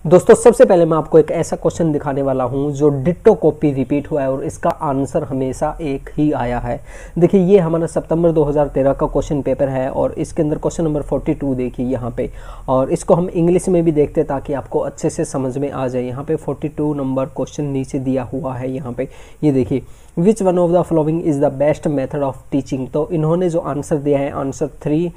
दोस्तों सबसे पहले मैं आपको एक ऐसा क्वेश्चन दिखाने वाला हूं जो डिट्टो कॉपी रिपीट हुआ है और इसका आंसर हमेशा एक ही आया है। देखिए ये हमारा सितंबर 2013 का क्वेश्चन पेपर है और इसके अंदर क्वेश्चन नंबर 42 देखिए यहाँ पे, और इसको हम इंग्लिश में भी देखते हैं ताकि आपको अच्छे से समझ में आ जाए। यहाँ पे 42 नंबर क्वेश्चन नीचे दिया हुआ है। यहाँ पे ये देखिए, which one of the following is the best method of teaching. तो इन्होंने जो आंसर दिया है, आंसर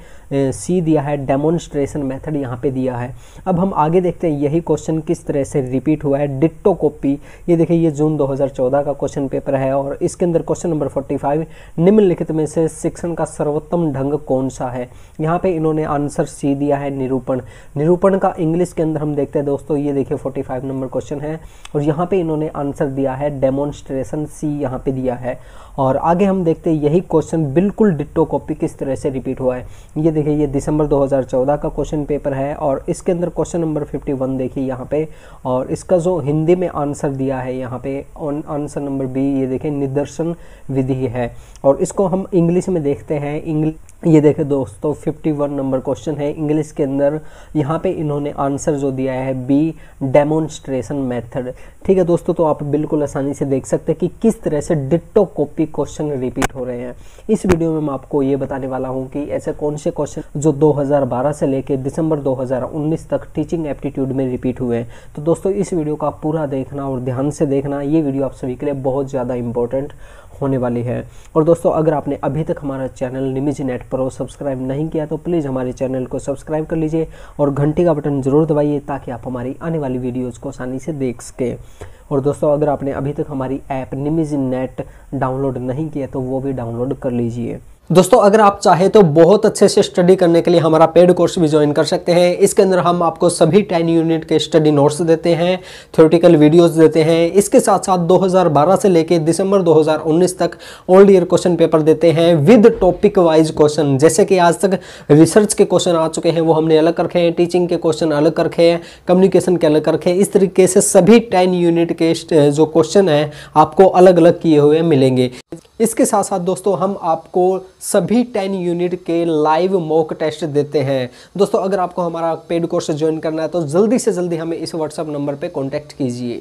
3C दिया है, डेमोन्स्ट्रेशन मेथड यहाँ पे दिया है। अब हम आगे देखते हैं यही क्वेश्चन किस तरह से रिपीट हुआ है, डिट्टो कॉपी। ये देखिए ये जून 2014 का क्वेश्चन पेपर है और इसके अंदर क्वेश्चन नंबर 45, निम्नलिखित में से शिक्षण का सर्वोत्तम ढंग कौन सा है। यहाँ पे इन्होंने आंसर C दिया है, निरूपण। निरूपण का इंग्लिश के अंदर हम देखते हैं दोस्तों, ये देखिए 45 नंबर क्वेश्चन है और यहाँ पे इन्होंने आंसर दिया है डेमोन्स्ट्रेशन, C यहाँ पे दिया है। और आगे हम देखते हैं यही क्वेश्चन बिल्कुल डिट्टो कॉपी किस तरह से रिपीट हुआ है। ये देखिए ये दिसंबर 2014 का क्वेश्चन पेपर है और इसके अंदर क्वेश्चन नंबर 51 देखिए यहाँ पे, और इसका जो हिंदी में आंसर दिया है यहाँ पे आंसर नंबर B, ये देखिए निदर्शन विधि है। और इसको हम इंग्लिश में देखते हैं। ये देखें दोस्तों 51 नंबर क्वेश्चन है इंग्लिश के अंदर। यहाँ पे इन्होंने आंसर जो दिया है B, डेमोन्स्ट्रेशन मेथड। ठीक है दोस्तों, तो आप बिल्कुल आसानी से देख सकते हैं कि किस तरह से डिट्टो कॉपी क्वेश्चन रिपीट हो रहे हैं। इस वीडियो में मैं आपको ये बताने वाला हूँ कि ऐसे कौन से क्वेश्चन जो 2012 से लेकर दिसंबर 2019 तक टीचिंग एप्टीट्यूड में रिपीट हुए हैं। तो दोस्तों इस वीडियो का पूरा देखना और ध्यान से देखना, ये वीडियो आप सभी के लिए बहुत ज़्यादा इंपॉर्टेंट होने वाली है। और दोस्तों अगर आपने अभी तक हमारा चैनल निमिज नेट प्रो सब्सक्राइब नहीं किया तो प्लीज़ हमारे चैनल को सब्सक्राइब कर लीजिए और घंटी का बटन जरूर दबाइए ताकि आप हमारी आने वाली वीडियोज़ को आसानी से देख सकें। और दोस्तों अगर आपने अभी तक हमारी ऐप निमिज नेट डाउनलोड नहीं किया तो वो भी डाउनलोड कर लीजिए। दोस्तों अगर आप चाहे तो बहुत अच्छे से स्टडी करने के लिए हमारा पेड कोर्स भी ज्वाइन कर सकते हैं। इसके अंदर हम आपको सभी 10 यूनिट के स्टडी नोट्स देते हैं, थ्योरेटिकल वीडियोस देते हैं। इसके साथ साथ 2012 से लेकर दिसंबर 2019 तक ऑल ईयर क्वेश्चन पेपर देते हैं विद टॉपिक वाइज क्वेश्चन। जैसे कि आज तक रिसर्च के क्वेश्चन आ चुके हैं वो हमने अलग रखे हैं, टीचिंग के क्वेश्चन अलग रखे हैं, कम्युनिकेशन के अलग रखे हैं। इस तरीके से सभी 10 यूनिट के जो क्वेश्चन है आपको अलग अलग किए हुए मिलेंगे। इसके साथ साथ दोस्तों हम आपको सभी 10 यूनिट के लाइव मॉक टेस्ट देते हैं। दोस्तों अगर आपको हमारा पेड कोर्स ज्वाइन करना है तो जल्दी से जल्दी हमें इस व्हाट्सएप नंबर पे कांटेक्ट कीजिए।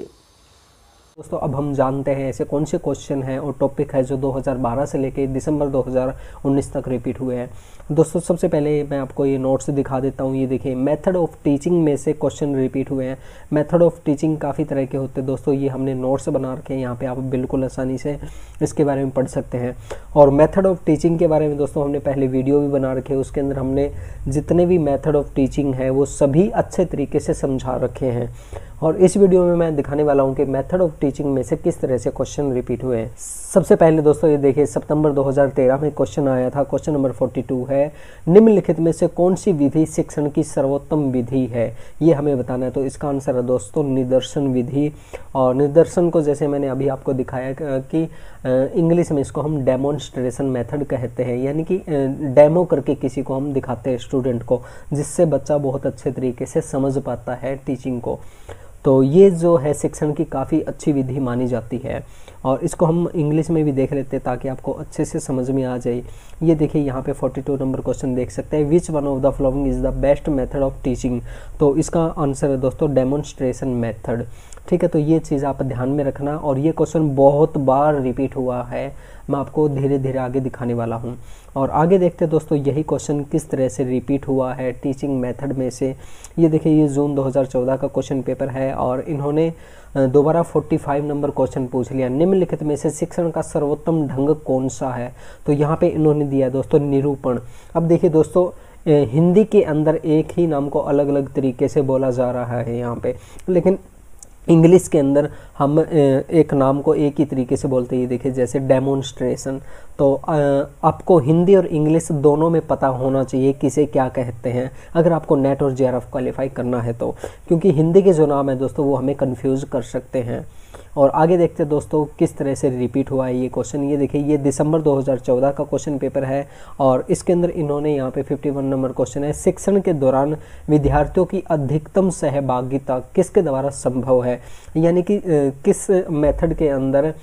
दोस्तों अब हम जानते हैं ऐसे कौन से क्वेश्चन हैं और टॉपिक है जो 2012 से लेकर दिसंबर 2019 तक रिपीट हुए हैं। दोस्तों सबसे पहले मैं आपको ये नोट्स दिखा देता हूँ। ये देखिए मेथड ऑफ टीचिंग में से क्वेश्चन रिपीट हुए हैं। मेथड ऑफ टीचिंग काफ़ी तरह के होते हैं दोस्तों, ये हमने नोट्स बना रखे हैं, यहाँ पे आप बिल्कुल आसानी से इसके बारे में पढ़ सकते हैं। और मेथड ऑफ टीचिंग के बारे में दोस्तों हमने पहले वीडियो भी बना रखे हैं, उसके अंदर हमने जितने भी मेथड ऑफ टीचिंग है वो सभी अच्छे तरीके से समझा रखे हैं। और इस वीडियो में मैं दिखाने वाला हूं कि मेथड ऑफ टीचिंग में से किस तरह से क्वेश्चन रिपीट हुए हैं। सबसे पहले दोस्तों ये देखिए सितंबर 2013 में क्वेश्चन आया था, क्वेश्चन नंबर 42 है, निम्नलिखित में से कौन सी विधि शिक्षण की सर्वोत्तम विधि है, ये हमें बताना है। तो इसका आंसर है दोस्तों निदर्शन विधि। और निदर्शन को जैसे मैंने अभी आपको दिखाया कि इंग्लिश में इसको हम डेमोन्स्ट्रेशन मेथड कहते हैं, यानी कि डेमो करके किसी को हम दिखाते हैं स्टूडेंट को, जिससे बच्चा बहुत अच्छे तरीके से समझ पाता है टीचिंग को। तो ये जो है शिक्षण की काफ़ी अच्छी विधि मानी जाती है और इसको हम इंग्लिश में भी देख लेते हैं ताकि आपको अच्छे से समझ में आ जाए। ये देखिए यहाँ पे 42 नंबर क्वेश्चन देख सकते हैं, which one of the following is the best method of teaching. तो इसका आंसर है दोस्तों डेमोन्स्ट्रेशन मेथड। ठीक है, तो ये चीज़ आप ध्यान में रखना। और ये क्वेश्चन बहुत बार रिपीट हुआ है, मैं आपको धीरे धीरे आगे दिखाने वाला हूँ। और आगे देखते हैं दोस्तों यही क्वेश्चन किस तरह से रिपीट हुआ है टीचिंग मेथड में से। ये देखिए ये जून 2014 का क्वेश्चन पेपर है और इन्होंने दोबारा 45 नंबर क्वेश्चन पूछ लिया, निम्नलिखित में से शिक्षण का सर्वोत्तम ढंग कौन सा है। तो यहाँ पे इन्होंने दिया दोस्तों निरूपण। अब देखिए दोस्तों हिंदी के अंदर एक ही नाम को अलग अलग तरीके से बोला जा रहा है यहाँ पे, लेकिन इंग्लिश के अंदर हम एक नाम को एक ही तरीके से बोलते हैं। ये देखिए जैसे डेमोन्स्ट्रेशन। तो आपको हिंदी और इंग्लिश दोनों में पता होना चाहिए किसे क्या कहते हैं अगर आपको नेट और जेआरएफ क्वालिफाई करना है तो, क्योंकि हिंदी के जो नाम है दोस्तों वो हमें कंफ्यूज कर सकते हैं। और आगे देखते हैं दोस्तों किस तरह से रिपीट हुआ है ये क्वेश्चन। ये देखिए ये दिसंबर 2014 का क्वेश्चन पेपर है और इसके अंदर इन्होंने यहाँ पे 51 नंबर क्वेश्चन है, शिक्षण के दौरान विद्यार्थियों की अधिकतम सहभागिता किसके द्वारा संभव है, यानी कि किस मेथड के अंदर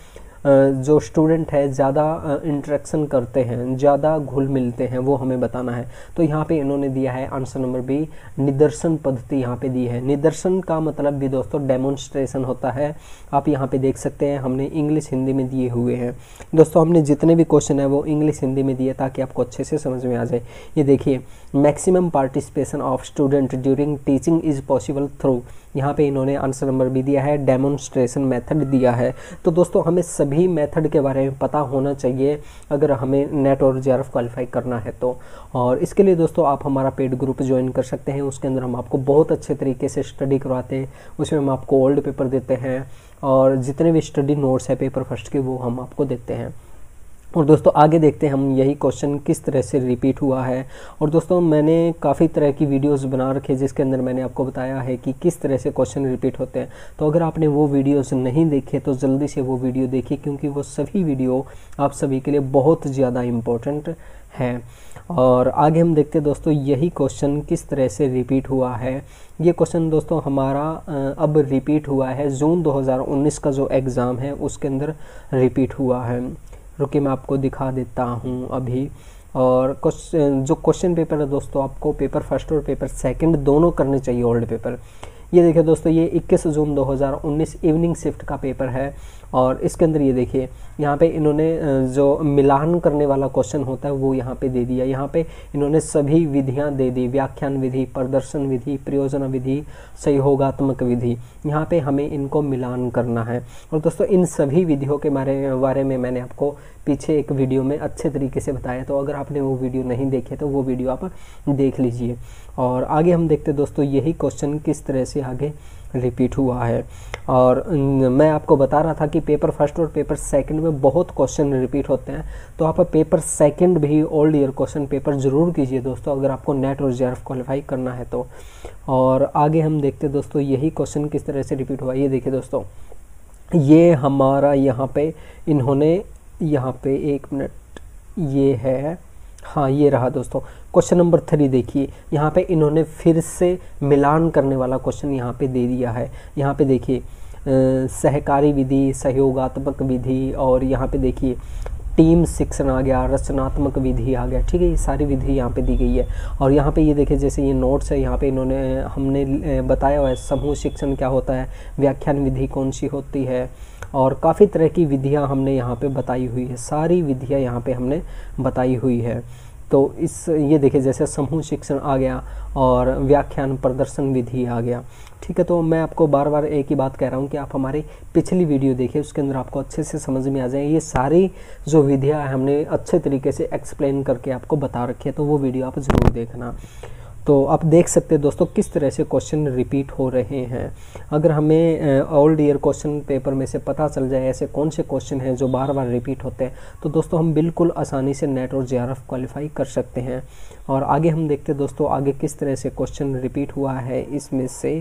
जो स्टूडेंट है ज़्यादा इंटरेक्शन करते हैं, ज़्यादा घुल मिलते हैं, वो हमें बताना है। तो यहाँ पे इन्होंने दिया है आंसर नंबर बी, निदर्शन पद्धति यहाँ पे दी है। निदर्शन का मतलब भी दोस्तों डेमोन्स्ट्रेशन होता है। आप यहाँ पे देख सकते हैं हमने इंग्लिश हिंदी में दिए हुए हैं। दोस्तों हमने जितने भी क्वेश्चन है वो इंग्लिश हिंदी में दिए ताकि आपको अच्छे से समझ में आ जाए। ये देखिए, maximum participation of student during teaching is possible through, यहाँ पे इन्होंने आंसर नंबर भी दिया है, डेमोन्स्ट्रेशन मेथड दिया है। तो दोस्तों हमें सभी मेथड के बारे में पता होना चाहिए अगर हमें नेट और जेआरएफ क्वालिफाई करना है तो। और इसके लिए दोस्तों आप हमारा पेड ग्रुप ज्वाइन कर सकते हैं। उसके अंदर हम आपको बहुत अच्छे तरीके से स्टडी करवाते हैं। उसमें हम आपको ओल्ड पेपर देते हैं और जितने भी स्टडी नोट्स है पेपर फर्स्ट के वो हम आपको देते हैं। और दोस्तों आगे देखते हैं हम यही क्वेश्चन किस तरह से रिपीट हुआ है। और दोस्तों मैंने काफ़ी तरह की वीडियोस बना रखी है जिसके अंदर मैंने आपको बताया है कि किस तरह से क्वेश्चन रिपीट होते हैं। तो अगर आपने वो वीडियोस नहीं देखे तो जल्दी से वो वीडियो देखिए, क्योंकि वो सभी वीडियो आप सभी के लिए बहुत ज़्यादा इम्पोर्टेंट हैं। और आगे हम देखते हैं दोस्तों यही क्वेश्चन किस तरह से रिपीट हुआ है। ये क्वेश्चन दोस्तों हमारा अब रिपीट हुआ है, जून 2019 का जो एग्ज़ाम है उसके अंदर रिपीट हुआ है। रुकिए मैं आपको दिखा देता हूँ अभी। और जो क्वेश्चन पेपर है दोस्तों आपको पेपर फर्स्ट और पेपर सेकंड दोनों करने चाहिए ओल्ड पेपर। ये देखिए दोस्तों, ये 21 जून 2019 इवनिंग शिफ्ट का पेपर है। और इसके अंदर ये देखिए यहाँ पे इन्होंने जो मिलान करने वाला क्वेश्चन होता है वो यहाँ पे दे दिया। यहाँ पे इन्होंने सभी विधियाँ दे दी, व्याख्यान विधि, प्रदर्शन विधि, प्रयोजन विधि, सहयोगात्मक विधि। यहाँ पे हमें इनको मिलान करना है। और दोस्तों इन सभी विधियों के बारे में मैंने आपको पीछे एक वीडियो में अच्छे तरीके से बताया। तो अगर आपने वो वीडियो नहीं देखे तो वो वीडियो आप देख लीजिए। और आगे हम देखते दोस्तों यही क्वेश्चन किस तरह से आगे रिपीट हुआ है। और मैं आपको बता रहा था कि पेपर फर्स्ट और पेपर सेकंड में बहुत क्वेश्चन रिपीट होते हैं। तो आप पेपर सेकंड भी ओल्ड ईयर क्वेश्चन पेपर ज़रूर कीजिए दोस्तों अगर आपको नेट और जेआरएफ क्वालिफाई करना है तो। और आगे हम देखते दोस्तों यही क्वेश्चन किस तरह से रिपीट हुआ। ये देखिए दोस्तों, ये हमारा यहाँ पे इन्होंने यहाँ पे 1 मिनट, ये है, हाँ ये रहा दोस्तों क्वेश्चन नंबर 3। देखिए यहाँ पे इन्होंने फिर से मिलान करने वाला क्वेश्चन यहाँ पे दे दिया है। यहाँ पे देखिए सहकारी विधि, सहयोगात्मक विधि, और यहाँ पे देखिए टीम शिक्षण आ गया, रचनात्मक विधि आ गया। ठीक है, ये सारी विधि यहाँ पे दी गई है। और यहाँ पे ये देखिए जैसे ये नोट्स है, यहाँ पे हमने बताया हुआ है समूह शिक्षण क्या होता है, व्याख्यान विधि कौन सी होती है, और काफ़ी तरह की विधियाँ हमने यहाँ पे बताई हुई है। सारी विधियाँ यहाँ पे हमने बताई हुई है। तो ये देखिए जैसे समूह शिक्षण आ गया और व्याख्यान प्रदर्शन विधि आ गया। ठीक है, तो मैं आपको बार बार एक ही बात कह रहा हूँ कि आप हमारी पिछली वीडियो देखिए, उसके अंदर आपको अच्छे से समझ में आ जाए। ये सारी जो विधियाँ हैं हमने अच्छे तरीके से एक्सप्लेन करके आपको बता रखी है, तो वो वीडियो आप ज़रूर देखना। तो आप देख सकते हैं दोस्तों किस तरह से क्वेश्चन रिपीट हो रहे हैं। अगर हमें ओल्ड ईयर क्वेश्चन पेपर में से पता चल जाए ऐसे कौन से क्वेश्चन हैं जो बार बार रिपीट होते हैं, तो दोस्तों हम बिल्कुल आसानी से नेट और जेआरएफ क्वालिफाई कर सकते हैं। और आगे हम देखते हैं दोस्तों आगे किस तरह से क्वेश्चन रिपीट हुआ है इसमें से।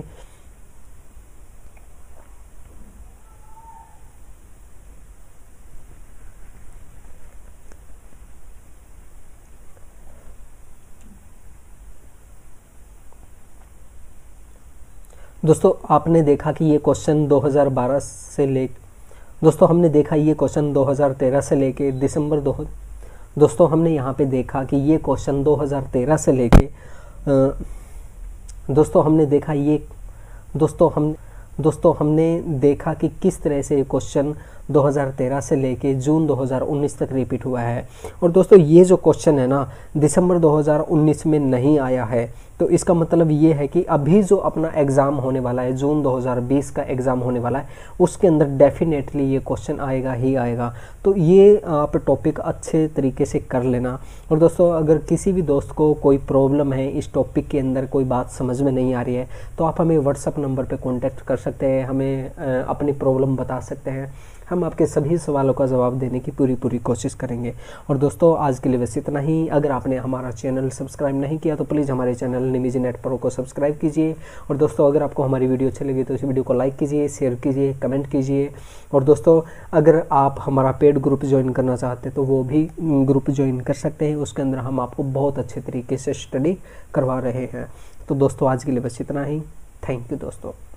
दोस्तों आपने देखा कि ये क्वेश्चन 2012 से दोस्तों हमने देखा ये क्वेश्चन 2013 से लेके दोस्तों हमने यहाँ पे देखा कि ये क्वेश्चन 2013 से लेके दोस्तों हमने देखा कि किस तरह से ये क्वेश्चन 2013 से लेके जून 2019 तक रिपीट हुआ है। और दोस्तों ये जो क्वेश्चन है ना दिसंबर 2019 में नहीं आया है, तो इसका मतलब ये है कि अभी जो अपना एग्ज़ाम होने वाला है, जून 2020 का एग्ज़ाम होने वाला है, उसके अंदर डेफिनेटली ये क्वेश्चन आएगा ही आएगा। तो ये आप टॉपिक अच्छे तरीके से कर लेना। और दोस्तों अगर किसी भी दोस्त को कोई प्रॉब्लम है, इस टॉपिक के अंदर कोई बात समझ में नहीं आ रही है, तो आप हमें व्हाट्सअप नंबर पर कॉन्टैक्ट कर सकते हैं, हमें अपनी प्रॉब्लम बता सकते हैं। हम आपके सभी सवालों का जवाब देने की पूरी कोशिश करेंगे। और दोस्तों आज के लिए बस इतना ही। अगर आपने हमारा चैनल सब्सक्राइब नहीं किया तो प्लीज़ हमारे चैनल निमिजी नेट प्रो को सब्सक्राइब कीजिए। और दोस्तों अगर आपको हमारी वीडियो अच्छी लगी तो इस वीडियो को लाइक कीजिए, शेयर कीजिए, कमेंट कीजिए। और दोस्तों अगर आप हमारा पेड ग्रुप ज्वाइन करना चाहते हैं तो वो भी ग्रुप ज्वाइन कर सकते हैं। उसके अंदर हम आपको बहुत अच्छे तरीके से स्टडी करवा रहे हैं। तो दोस्तों आज के लिए बस इतना ही। थैंक यू दोस्तों।